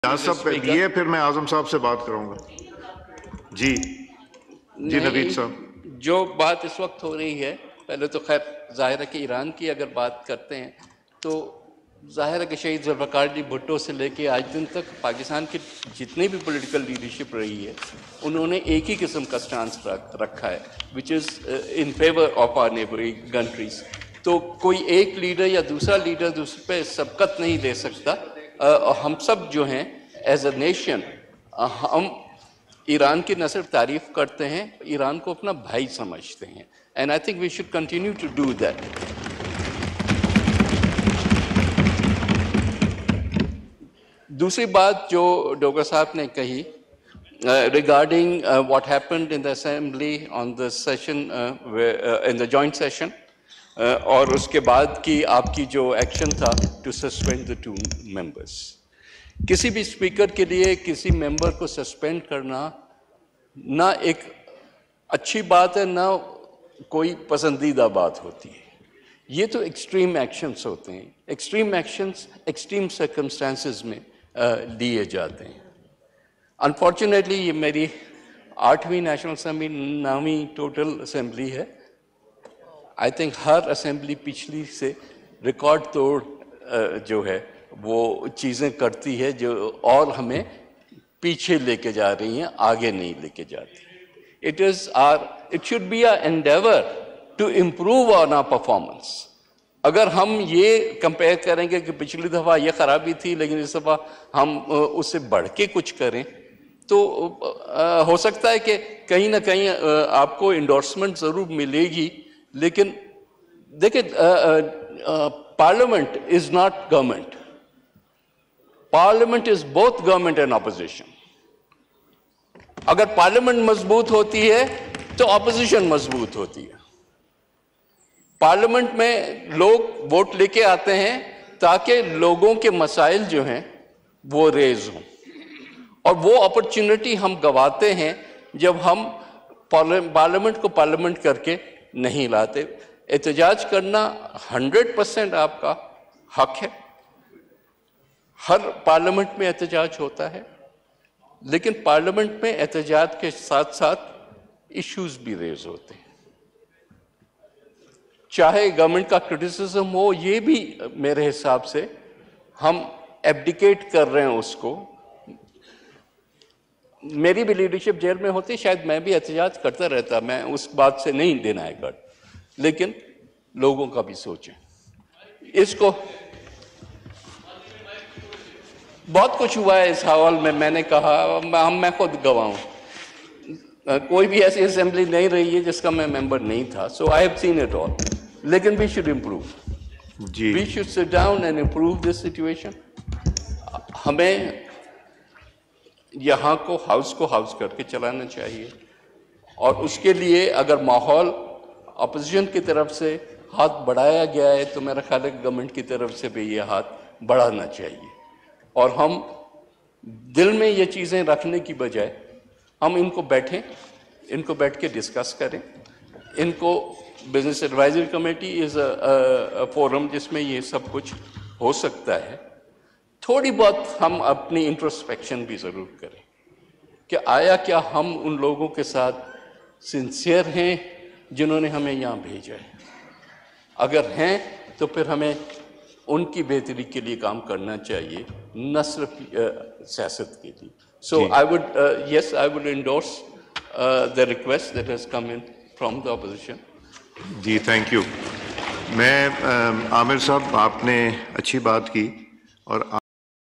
صاحب یہ پھر میں اعظم صاحب سے بات کروں گا. جی نوید صاحب. جو بات اس وقت ہو رہی ہے، پہلے تو خیر ظاہر ہے کہ ایران کی اگر بات کرتے ہیں تو ظاہر ہے کہ شہید ذوالفقار علی بھٹو سے لے کے آج دن تک پاکستان کی جتنی بھی پولیٹیکل لیڈرشپ رہی ہے انہوں نے ایک ہی قسم کا سٹانس رکھا ہے which is in favour of our neighbouring countries. تو کوئی ایک لیڈر یا دوسرا لیڈر اس پہ سبقت نہیں لے سکتا. ہم سب جو ہیں ایز اے نیشن ہم ایران کی نہ صرف تعریف کرتے ہیں، ایران کو اپنا بھائی سمجھتے ہیں. And I think we should continue to do that. دوسری بات جو ڈوگر صاحب نے کہی regarding what happened in the assembly on the session in the joint session اور اس کے بعد کی آپ کی جو ایکشن تھا ٹو سسپینڈ دا 2 ممبرس. کسی بھی اسپیکر کے لیے کسی ممبر کو سسپینڈ کرنا نہ ایک اچھی بات ہے نہ کوئی پسندیدہ بات ہوتی ہے. یہ تو ایکسٹریم ایکشنز ہوتے ہیں. ایکسٹریم ایکشنز ایکسٹریم سرکمسٹانسز میں لیے جاتے ہیں. انفارچونیٹلی یہ میری 8ویں نیشنل اسمبلی 9ویں ٹوٹل اسمبلی ہے. آئی تھنک ہر اسمبلی پچھلی سے ریکارڈ توڑ جو ہے وہ چیزیں کرتی ہے جو اور ہمیں پیچھے لے کے جا رہی ہیں، آگے نہیں لے کے جاتی. It should be an endeavor to improve on our performance. اگر ہم یہ کمپیئر کریں گے کہ پچھلی دفعہ یہ خرابی تھی لیکن اس دفعہ ہم اس سے بڑھ کے کچھ کریں تو ہو سکتا ہے کہ کہیں نہ کہیں آپ کو انڈورسمنٹ ضرور ملے گی. لیکن دیکھیں parliament is not government. Parliament is both government and opposition. اگر پارلیمنٹ مضبوط ہوتی ہے تو اپوزیشن مضبوط ہوتی ہے. پارلیمنٹ میں لوگ ووٹ لے کے آتے ہیں تاکہ لوگوں کے مسائل جو ہیں وہ ریز ہوں، اور وہ اپرچونٹی ہم گواتے ہیں جب ہم پارلیمنٹ کو پارلیمنٹ کر کے نہیں لاتے. احتجاج کرنا 100% آپ کا حق ہے. ہر پارلیمنٹ میں احتجاج ہوتا ہے، لیکن پارلیمنٹ میں احتجاج کے ساتھ ساتھ ایشوز بھی ریز ہوتے ہیں. چاہے گورنمنٹ کا کرٹیسزم ہو، یہ بھی میرے حساب سے ہم ایبڈیکیٹ کر رہے ہیں اس کو. میری بھی لیڈرشپ جیل میں ہوتی، شاید میں بھی احتجاج کرتا رہتا، میں اس بات سے نہیں ڈینائی کرتا، لیکن لوگوں کا بھی سوچیں. اس کو بہت کچھ ہوا ہے اس حوال میں نے کہا میں خود گواہ ہوں. کوئی بھی ایسی اسمبلی نہیں رہی ہے جس کا میں ممبر نہیں تھا. So I have seen it all. لیکن we should improve. We should sit down and improve this situation. ہمیں یہاں کو ہاؤس کر کے چلانا چاہیے، اور اس کے لیے اگر ماحول اپوزیشن کی طرف سے ہاتھ بڑھایا گیا ہے تو میرا خیال ہے کہ گورنمنٹ کی طرف سے بھی یہ ہاتھ بڑھانا چاہیے. اور ہم دل میں یہ چیزیں رکھنے کی بجائے ہم ان کو بیٹھ کے ڈسکس کریں. ان کو business advisory committee is a forum جس میں یہ سب کچھ ہو سکتا ہے. تھوڑی بہت ہم اپنی انٹروسپیکشن بھی ضرور کریں کہ آیا کیا ہم ان لوگوں کے ساتھ سنسیئر ہیں جنہوں نے ہمیں یہاں بھیجا ہے. اگر ہیں تو پھر ہمیں ان کی بہتری کے لیے کام کرنا چاہیے، نہ صرف سیاست کے لیے. So I would endorse the request that has come in from the opposition. جی تھینک یو. میں عامر صاحب آپ نے اچھی بات کی، اور